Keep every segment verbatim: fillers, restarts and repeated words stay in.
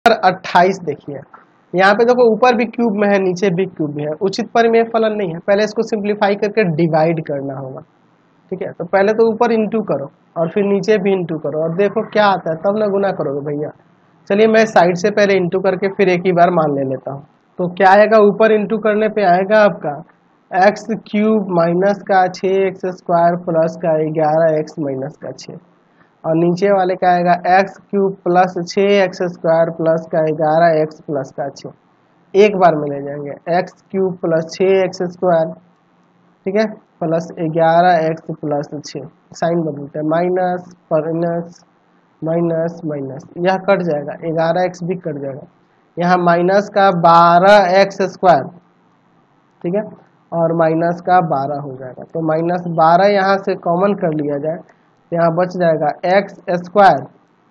अट्ठाईस देखिए यहाँ पे देखो ऊपर भी क्यूब में है नीचे भी क्यूब में है, उचित परिमेय फलन नहीं है। पहले इसको सिंप्लीफाई करके डिवाइड करना होगा, ठीक है। तो पहले तो ऊपर इंटू करो और फिर नीचे भी इंटू करो और देखो क्या आता है, तब ना गुना करोगे भैया। चलिए मैं साइड से पहले इंटू करके फिर एक ही बार मान ले लेता हूँ। तो क्या आएगा, ऊपर इंटू करने पे आएगा आपका एक्स क्यूब माइनस का छः एक्स स्क्वायर प्लस का ग्यारह एक्स माइनस का छः, और नीचे वाले का आएगा एक्स क्यूब प्लस छः एक्स स्क्वायर प्लस का ग्यारह एक्स प्लस का छः। एक बार में ले जाएंगे एक्स क्यूब प्लस छः एक्स स्क्वायर, ठीक है, प्लस ग्यारह एक्स प्लस छः, साइन बदलते हैं, माइनस माइनस माइनस माइनस, यह कट जाएगा, ग्यारह एक्स भी कट जाएगा, यहाँ माइनस का बारह एक्स स्क्वायर, ठीक है, और माइनस का बारह हो जाएगा। तो माइनस बारह यहाँ से कॉमन कर लिया जाए, यहाँ बच जाएगा एक्स स्क्वायर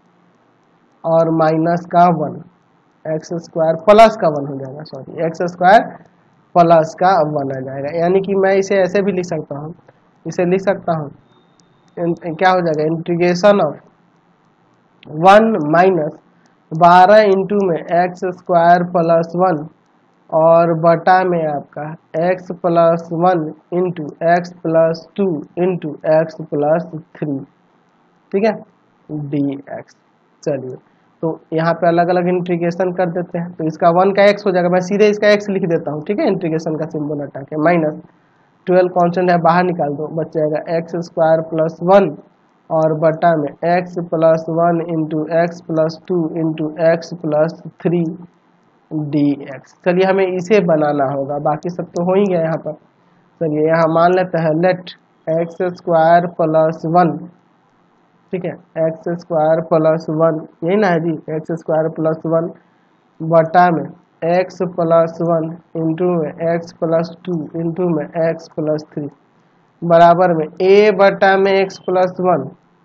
और माइनस का वन, एक्स स्क्वायर प्लस का वन हो जाएगा, सॉरी एक्स स्क्वायर प्लस का वन आ जाएगा। यानी कि मैं इसे ऐसे भी लिख सकता हूँ, इसे लिख सकता हूँ क्या हो जाएगा, इंटीग्रेशन ऑफ वन माइनस बारह इंटू में एक्स स्क्वायर प्लस वन और बटा में आपका x plus one into x plus two into x plus three, ठीक है, डी एक्स। चलिए तो यहाँ पे अलग अलग इंटीग्रेशन कर देते हैं, तो इसका वन का x हो जाएगा, मैं सीधे इसका x लिख देता हूँ, ठीक है, इंटीग्रेशन का सिंबल हटा के, माइनस ट्वेल्व कॉन्स्टेंट है बाहर निकाल दो, बच जाएगा एक्स स्क्वायर प्लस वन और बटा में x plus one into x plus two into x plus three D x. चलिए हमें इसे बनाना होगा, बाकी सब तो हो ही गया यहाँ पर। चलिए यहाँ मान लेते हैं let x square plus one, ठीक है, एक्स स्क्वायर प्लस वन, यही ना है जी, एक्स स्क्वायर प्लस वन बटा में एक्स प्लस वन इंटू में एक्स प्लस टू इंटू में एक्स प्लस थ्री बराबर में ए बटा में एक्स प्लस वन,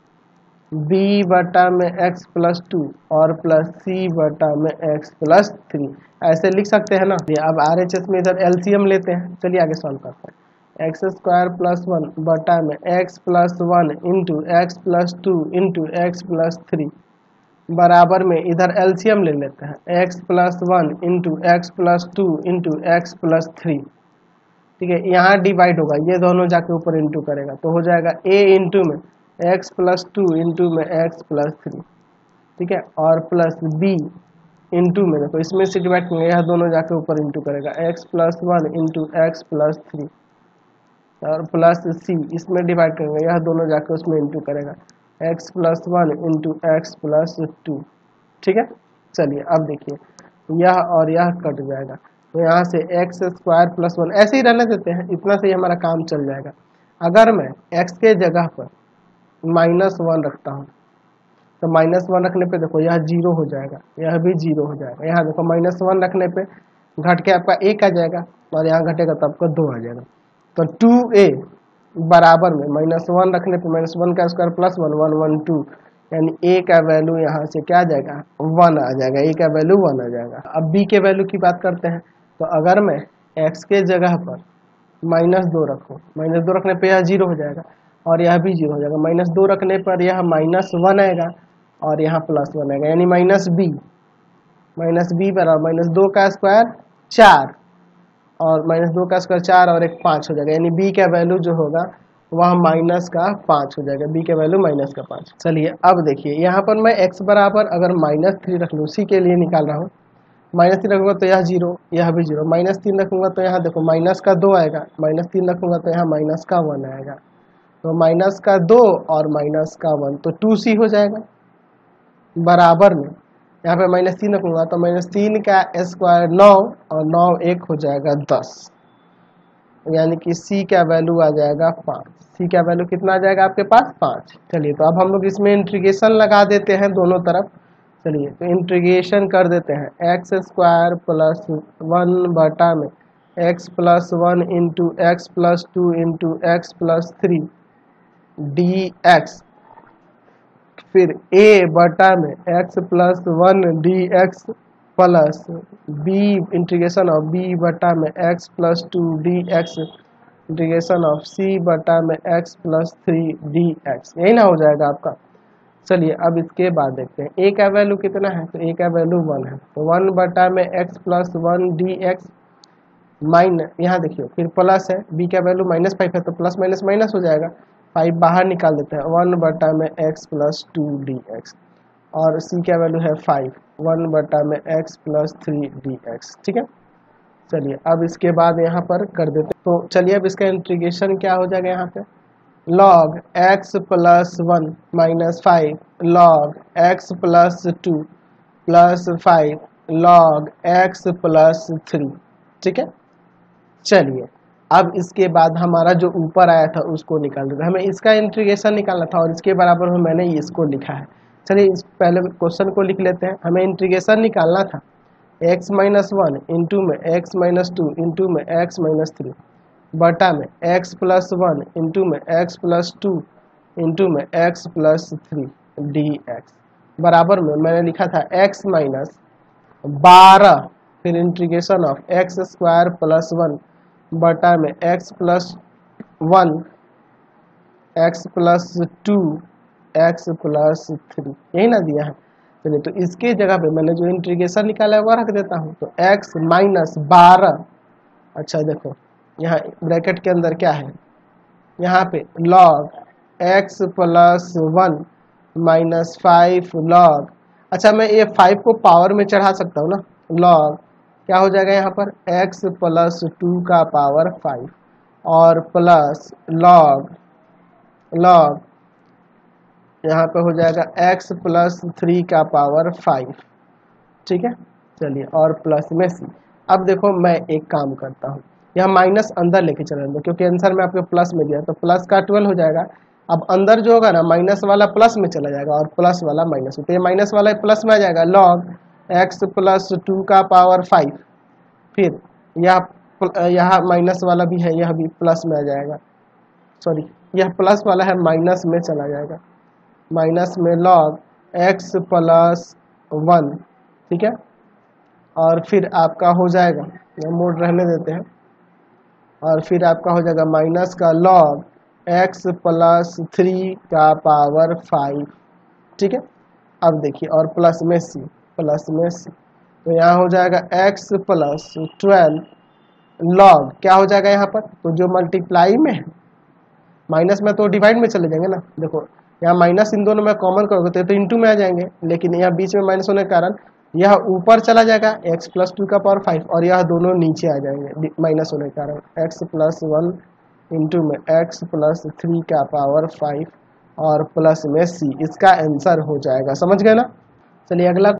बी बटा में एक्स प्लस टू और प्लस सी बटा में एक्स प्लस थ्री, ऐसे लिख सकते हैं ना। अब आर एच एस में इधर एलसीएम लेते हैं, चलिए आगे सॉल्व करते हैं। एक्स स्क्वायर प्लस वन बटा में x plus one into x plus two into x plus three बराबर में इधर एलसीएम ले लेते हैं, x plus one into x plus two into x plus three, ठीक है, यहाँ डिवाइड होगा, ये दोनों जाके ऊपर इंटू करेगा, तो हो जाएगा ए इंटू में एक्स प्लस टू इंटू में एक्स प्लस थ्री, ठीक है, और प्लस बी इंटू में, देखो इसमें से डिवाइड करेंगे, यह दोनों जाके ऊपर इंटू करेगा, x plus one into x plus three और प्लस सी, इसमें डिवाइड करेंगे, यह दोनों जाके उसमें इंटू करेगा, x plus one into x plus two, ठीक है। चलिए अब देखिए यह और यह कट जाएगा, तो यहाँ से एक्स स्क्वायर प्लस वन ऐसे ही रहने देते हैं, इतना से ही हमारा काम चल जाएगा। अगर मैं एक्स के जगह पर माइनस वन रखता हूँ तो माइनस वन रखने पे देखो यह जीरो हो जाएगा, यह भी जीरो हो जाएगा, यहाँ देखो माइनस वन रखने पे घट के आपका एक आ जाएगा और यहाँ घटेगा तो आपका दो आ जाएगा। तो टू ए बराबर में माइनस वन रखने पे माइनस वन का square plus one one one two, यानी ए का वैल्यू यहाँ से क्या आ जाएगा, वन आ जाएगा, ए का वैल्यू वन आ जाएगा। अब बी के वैल्यू की बात करते हैं, तो अगर मैं एक्स के जगह पर माइनस दो रखूँ, माइनस दो रखने पे यह जीरो हो जाएगा और यह भी जीरो हो जाएगा, माइनस दो रखने पर यह माइनस वन आएगा और यहाँ प्लस वन आएगा, यानी माइनस बी, माइनस बी बराबर माइनस दो का स्क्वायर चार और माइनस दो का स्क्वायर चार और एक पाँच हो जाएगा, यानी बी का वैल्यू जो होगा वह माइनस का पाँच हो जाएगा, बी का वैल्यू माइनस का पाँच। चलिए अब देखिए यहाँ पर मैं x बराबर अगर माइनस थ्री रख लूँ, उसी के लिए निकाल रहा हूँ, माइनस तीन रखूँगा तो यह जीरो, यह भी जीरो, माइनस तीन रखूँगा तो यहाँ देखो माइनस का दो आएगा, माइनस तीन रखूँगा तो यहाँ माइनस का वन आएगा, तो माइनस का दो और माइनस का वन, तो टू सी हो जाएगा बराबर में, यहाँ पे माइनस तीन रखूँगा तो माइनस तीन का स्क्वायर नौ और नौ एक हो जाएगा दस, यानी कि सी का वैल्यू आ जाएगा पाँच। सी का वैल्यू कितना आ जाएगा आपके पास, पाँच। चलिए तो अब हम लोग इसमें इंटीग्रेशन लगा देते हैं दोनों तरफ। चलिए तो इंटीग्रेशन कर देते हैं, एक्स स्क्वायर प्लस वन बटा में x plus one into x plus two into x plus three D x, फिर a बटा में x plus one d x plus b integration of b बटा में x plus two D x integration of c बटा में x plus three D x, यही ना हो जाएगा आपका। चलिए अब इसके बाद देखते हैं ए का वैल्यू कितना है, तो ए का वैल्यू वन है, तो वन बटा में x plus one d x minus, यहाँ देखिए फिर प्लस है, बी का वैल्यू माइनस फाइव है तो प्लस माइनस माइनस हो जाएगा, फाइव बाहर निकाल देते हैं, वन बटा में x plus two D X, और सी का वैल्यू है फाइव, वन बटा में x plus three D X. ठीक है, चलिए अब इसके बाद यहाँ पर कर देते हैं, तो चलिए अब इसका इंटीग्रेशन क्या हो जाएगा, यहाँ पे log x plus one minus five log x plus two plus five log x plus three. ठीक है, चलिए अब इसके बाद हमारा जो ऊपर आया था उसको निकाल देते हैं, हमें इसका इंटीग्रेशन निकालना था और इसके बराबर में मैंने इसको लिखा है। चलिए इस पहले क्वेश्चन को लिख लेते हैं, हमें इंटीग्रेशन निकालना था x माइनस वन इंटू में x माइनस टू इंटू में x माइनस थ्री बटा में x प्लस वन इंटू में x प्लस टू इंटू में x plus three D x बराबर में मैंने लिखा था x माइनस बारह फिर integration of x square plus one बटा में x plus one x plus two x plus three, यही ना दिया है। चलिए तो इसके जगह पे मैंने जो इंटीग्रेशन निकाला है वो रख देता हूँ, तो x माइनस बारह, अच्छा देखो यहाँ ब्रैकेट के अंदर क्या है, यहाँ पे log x plus one minus five log, अच्छा मैं ये फाइव को पावर में चढ़ा सकता हूँ ना, log क्या हो जाएगा यहाँ पर x प्लस टू का पावर फाइव और प्लस log log यहाँ पे हो जाएगा x प्लस थ्री का पावर फाइव। ठीक है, चलिए और प्लस में सी। अब देखो मैं एक काम करता हूँ, यहाँ माइनस अंदर लेके चले दो क्योंकि आंसर में आपके प्लस में दिया, तो प्लस का ट्वेल्व हो जाएगा। अब अंदर जो होगा ना माइनस वाला प्लस में चला जाएगा और प्लस वाला माइनस में, तो ये माइनस वाला प्लस में आ जाएगा, log x प्लस टू का पावर फाइव, फिर यह यहाँ माइनस वाला भी है, यह भी प्लस में आ जाएगा, सॉरी यह प्लस वाला है माइनस में चला जाएगा, माइनस में log x प्लस वन। ठीक है, और फिर आपका हो जाएगा, यह मोड रहने देते हैं, और फिर आपका हो जाएगा माइनस का log x प्लस थ्री का पावर फाइव। ठीक है, अब देखिए और प्लस में c, प्लस में c, तो यहाँ हो जाएगा x प्लस ट्वेल्व log क्या हो जाएगा यहाँ पर, तो जो मल्टीप्लाई में है माइनस में तो डिवाइड में चले जाएंगे ना, देखो यहाँ माइनस इन दोनों में कॉमन करोगे तो इंटू में आ जाएंगे, लेकिन यहाँ बीच में माइनस होने के कारण यह ऊपर चला जाएगा x प्लस टू का पावर फाइव और यह दोनों नीचे आ जाएंगे माइनस होने के कारण, x प्लस वन इंटू में x प्लस थ्री का पावर फाइव और प्लस में c, इसका आंसर हो जाएगा। समझ गए ना। चलिए अगला